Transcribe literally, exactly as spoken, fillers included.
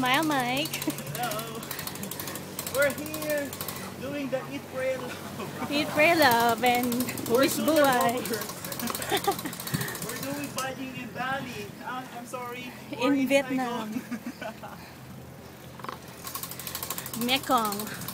Smile, Mike. Hello. We're here doing the Eat, Pray, Love. Eat, pray, love, and We're wish sugar buhay. rockers. We're doing biking in Bali. Ah, I'm sorry. In We're Vietnam. Saigon. Mekong.